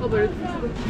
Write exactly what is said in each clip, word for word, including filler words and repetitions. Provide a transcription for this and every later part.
Oh bah le truc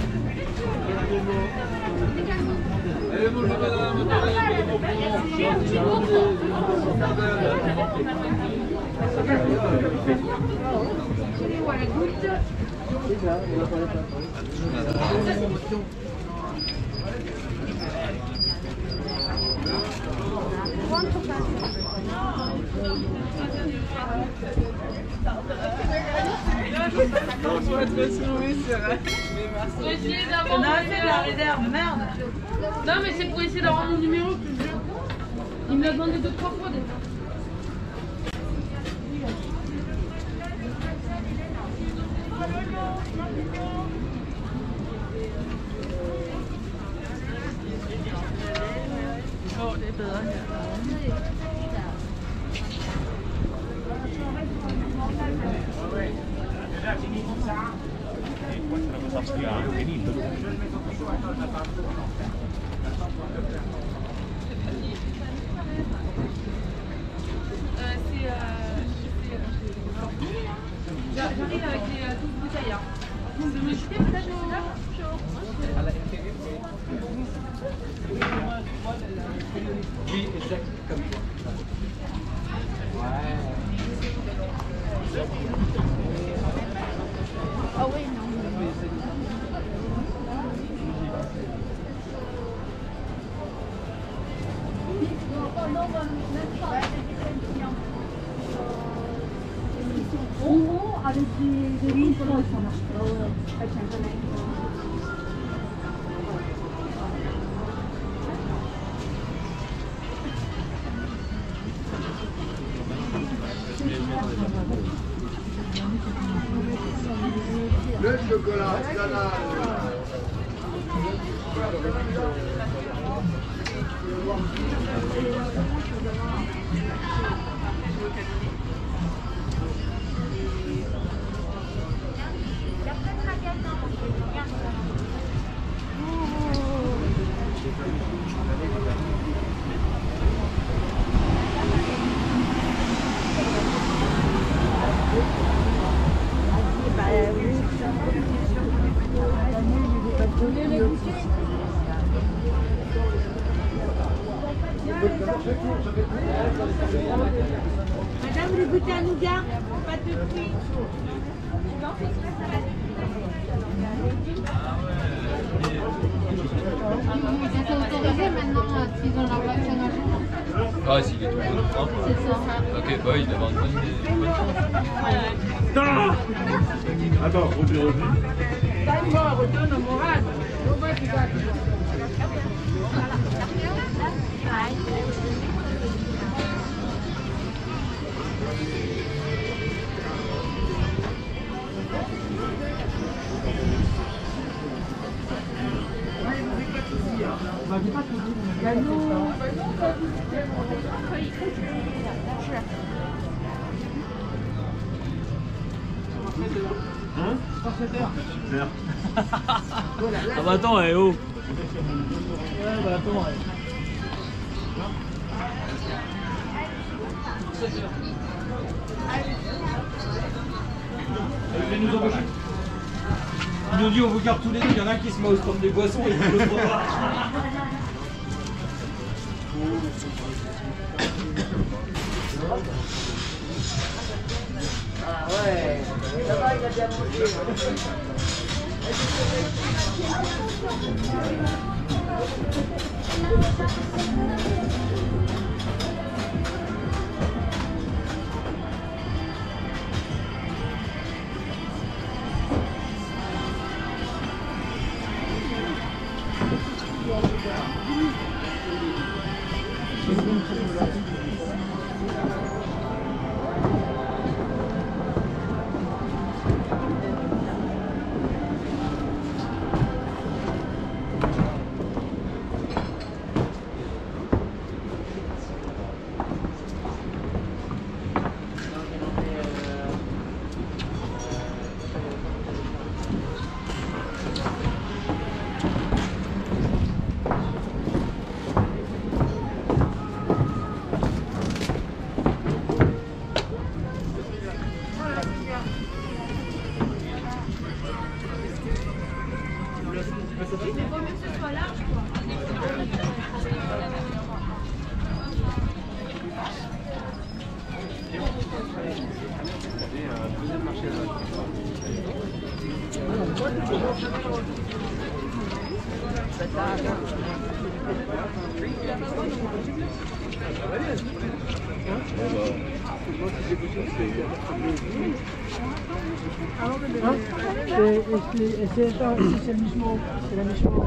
Je vais te retrouver sur... Pour essayer d'avoir... Non, c'est la réserve, merde. Non mais c'est pour essayer d'avoir mon numéro, je te jure. Il me l'a demandé deux trois fois déjà. Oh, det er bedre her. J'arrive avec les euh, toutes bouteilles là. Vous me jeter peut-être là? Oui, exact, comme ça. Ouais. Ah oui, non. Oh, avec des riz, ça marche pas. Le chocolat, canal. Madame, le goûter à nougat, pas de fruits. Ils sont autorisés maintenant s'ils ont leur vaccin à jour. Ah, s'il est tout bon propre. C'est ça. Ok, bah il demande bonne bonne chance. Attends, faut que je revienne. Hein? Super. Ah bah attends, eh oh. Ouais, bah attends, ouais. Ils nous embaucher. Ils nous dit on vous garde tous les deux, il y en a un qui se met au stand des boissons et l'autre pas. Ah ouais, là-bas il a bien mangé. organiser un deuxième marché de la Es el mismo, es el mismo.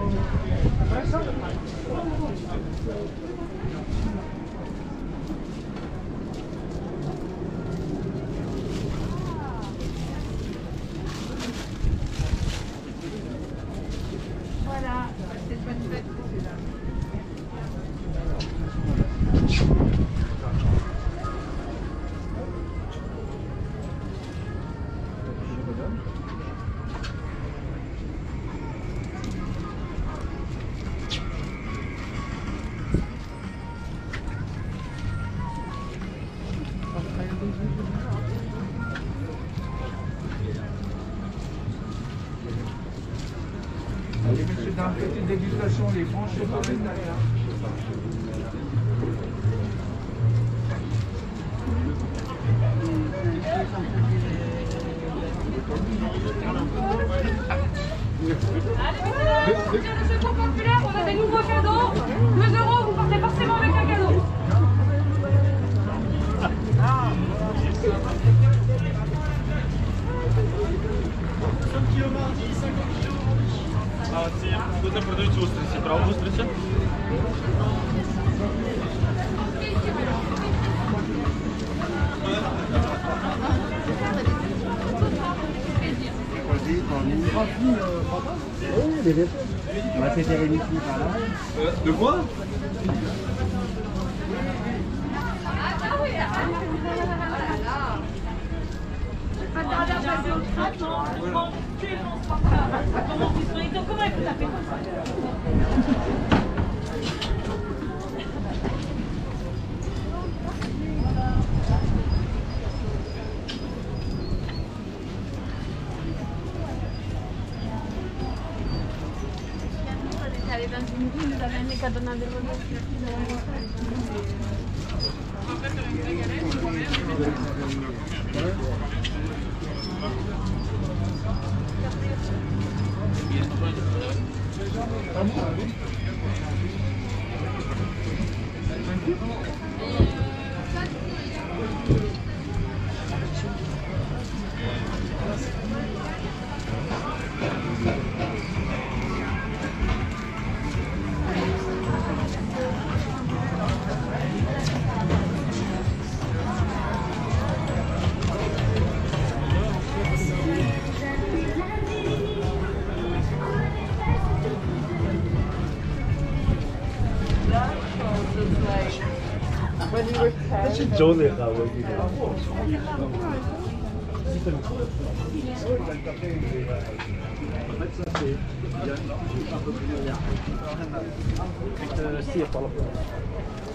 Voilà, c'est chouette, chouette. Allez, monsieur, dans la petite dégustation, les franches chocolat derrière. Allez, monsieur le secours populaire, on a des nouveaux cadeaux. deux euros, vous partez forcément avec un cadeau. А ці тут не продають устриці, правда устриці? De quoi? Comment il faut taper comme ça? Allez dans une ville, vous avez un mécadona de 진짜네 가보기. Avec le cire par la